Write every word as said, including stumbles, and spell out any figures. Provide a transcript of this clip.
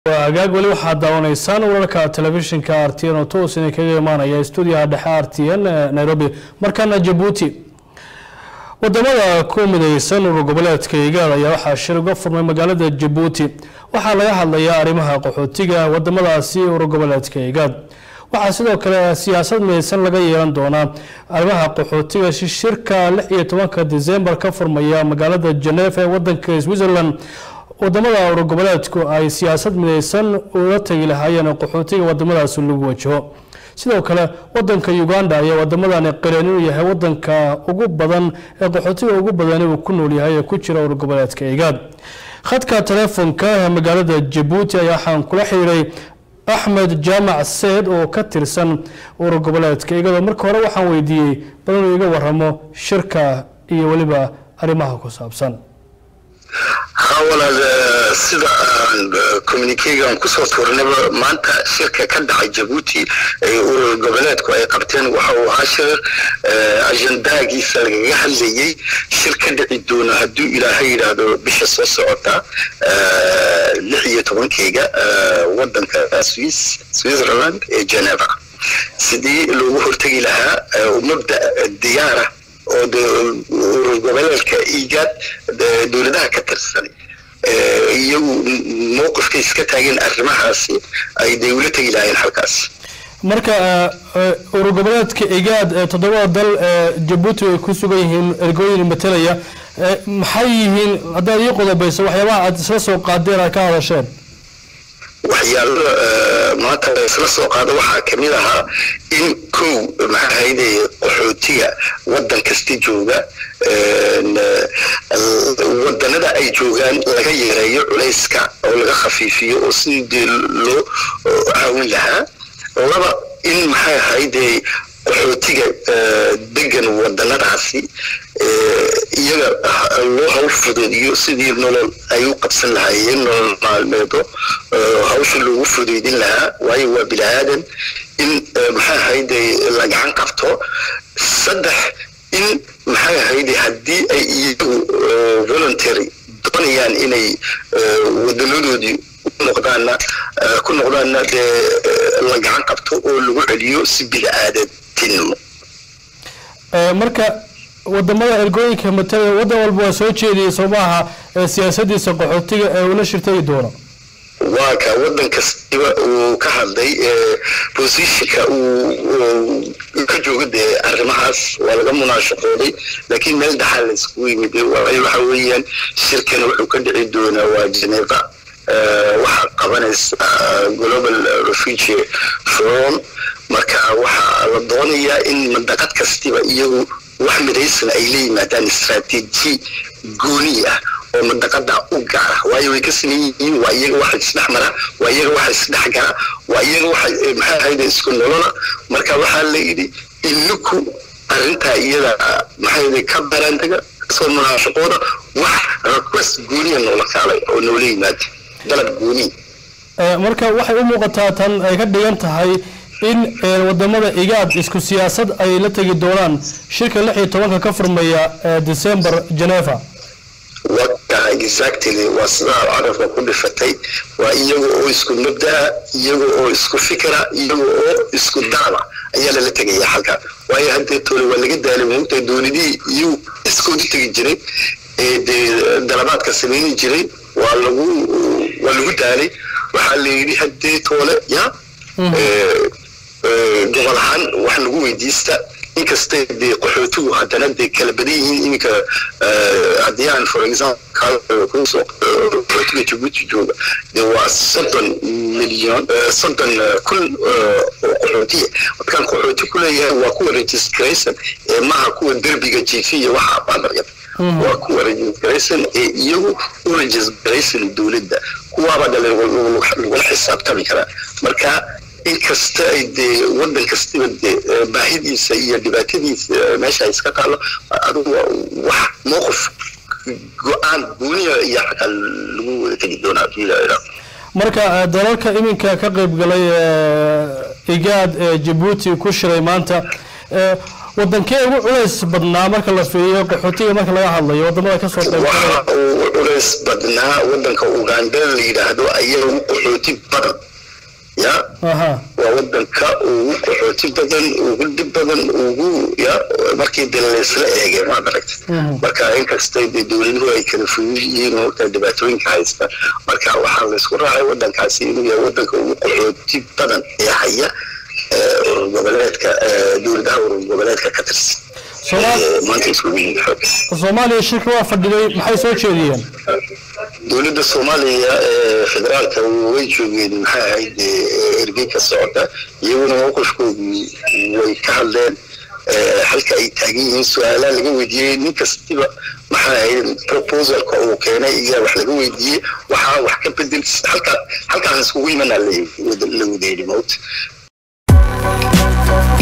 agaag wali waxaa daawanaysaan wararka telefishinka R T N oo toos inay kaga imaanaya stuudiyaha dhexe R T N Nairobi markana Djibouti wadamada ku midaysan urur goboleedka Igaad ayaa waxa shir uga furmay magaalada Djibouti waxa laga hadlayaa arrimaha qaxootiga wadamadaasi urur goboleedka Igaad waxa sidoo kale siyaasad midaysan laga yeelan doona arrimaha qaxootiga shirka lix iyo tobanka December ka furmaya magaalada Geneva ee wadanka Switzerland wadamada urur goboleedku ay siyaasad midaysan uga tagi lahaayeen qaxootiga wadamadaas lagu wajaho sidoo kale wadanka Uganda ayaa wadamadan qireen inuu yahay wadanka ugu badan ee qaxootiga ugu badan uu ku nool yahay ku jira urur goboleedka Igaad khadka telefoonka magaalada Djibouti ayaa xaan kula xiriiray Ahmed Jamac Said oo ka tirsan urur goboleedka Igaad marka hore waxaan weydiiyay badan iga waramo shirka iyo waliba arrimaha ku saabsan حاول سيدا كومينيكيغان كسو تورنبا مانتا شركة كدعا جيبوتي وقبلاتكو اي قبتين وحاو عاشر اجنداقي سالغيها اللي شركة دعيدونا هدو الى هيدا بشس وسعوتا لحية طبنكيغا ودنك سويس سويسرلاند جنيفا سيدي لو هرتقي لها ومبدأ الديارة oo gobolka Igaad dawladaha ka tirsan iyo mowqifka iska taagan arrimahaasi ay dawladda ilaahay halkaas marka urur goboleedka Igaad toddoba dal Djibouti ay ku sugan yihiin ergooyin matalaya maxay yihiin hadaa ay qodobayso waxyaabaha aad isla soo qaadeen ka hadasheen waxyaalo maanta isla soo qaado waxa kamid ahaa in ku maxaa hayday qaxootiga wadan kasta jooga wadanada ay joogaan laga yareeyo culayska oo laga khafiifiyo oo sidii loo caawin lahaa laba in maxaa hayday qaxootiga degan wadanadaasi iyaga loo hawl fududiyo sidii nolol ay u qabsan lahaayeen nolol maalmeedo hawsha loogu fududeyn lahaa waayo waa bilaadan in maxaa hayday la gacan qabto saddex in maxaa hayday haddii ay iyagu voluntary doonayaan inay wadanadoodii noqdaana ku noqdaana la gacan qabto oo lagu celiyo si bilaadantinimo marka wadamada ergooyinka matalaya wadan walba waa soo jeediyay Soomaha siyaasadiisa qaxootiga ee uu la shirtay doono waa ka wadan kasta uu ka hadlay positionka uu ka joogay arrimahaas waa laga munaashaqooday laakiin meel dhaxal isku yimid waxa weeyaan shirkan wuxuu ka dhici doonaa waa Geneva waxa qabanaysa Global Refugee Forum marka waxa la doonayaa in mandaqad kasta iyagu wax midaysan ay leeyimaadaan istaraatiiji gooni ah oo mandaqada u gaar ah waayo way ka sameeyeen waa iyaga wax isdhaxmara waa iyaga wax isdhaxgala waa iyaga wax maxaa hayday isku nolola marka waxa la yiri ininku arinta iyada maxaa hayday ka barantaga soo munaashaqooda wax request gooni ah la kaalay oo noo leeyimaad dalab gooni marka waxay u muuqataa tan ay ka dhigan tahay in wadamada Igaad isku siyaasad ay la tagi doonaan shirka lix iyo tobanka ka furmaya December Geneva waka exactly wasna arafka ku dhifatay waa iyaga oo isku mabda iyaga oo isku fikra iyaga oo isku dacwa ayaa la tagaya halka waayo hadda toole waa laga daalay muugta doonidii iyo isku tagi jiray ee dalabaadka sameeyay jiray waa lagu waa lagu daalay waxa la yiri hadda toole ya gobolahan wax lagu weydiista in kasta ee qaxootigu hadana de kala badan yihiin iminka hadiyaan for example kuuso qaxootiga Djibouti jooga de waa soddon milyan soddon kun qaxootiga markaan qaxooti ku leeyahay waa ku registration ee maaha kuwa derbiga jiifiya waxa baanaya waa ku registration ee iyagu u registration dawladda kuwa baa lagu xisaabtami kara marka in kasta ay de wadan kasta baahidiisa iyo dhibaatadiisa meesha iska taalo adigu wax mowqif go'aan gooniya iyo lagu tagi doonaa fiilaa marka dalalka iminka ka qayb galay Igaad ee Djibouti ku shiray maanta wadankee ugu culays badnaa marka la fiiriyo qaxootiga marka laga hadlayo wadamada ka soo qayb galay waxa uu culays badnaa wadanka Uganda la yiraahdo ayaa ugu qaxooti badan ya aha waa wadanka ugu qaxooti badan ugu dib badan ugu ya markii dalaysla eegay ma aragtay marka in kastay dawladuhu ay kala fuudiyeen oo ka dhibaatooyinka haysta marka waxa la isku raacay wadankaasi inuu yahay wadanka ugu qaxooti badan ee haya goboleedka dawladda goboleedka ka tirsan Soomaaliya shirka waa fadhiday maxay soo jeediyeen dawladda Soomaaliya federaalka way joogeen maxay ahayd ergey ka socda iyaguna waqooshkoodii way ka hadleen halka ay taagan yihiin su'aalaha laga weydiiyey nin kastiba maxay ahayd proposalka uu keenay iyo wax laga weydiiyey waxa wax ka bedel halka halkaas ugu imanaa la wadaynay mood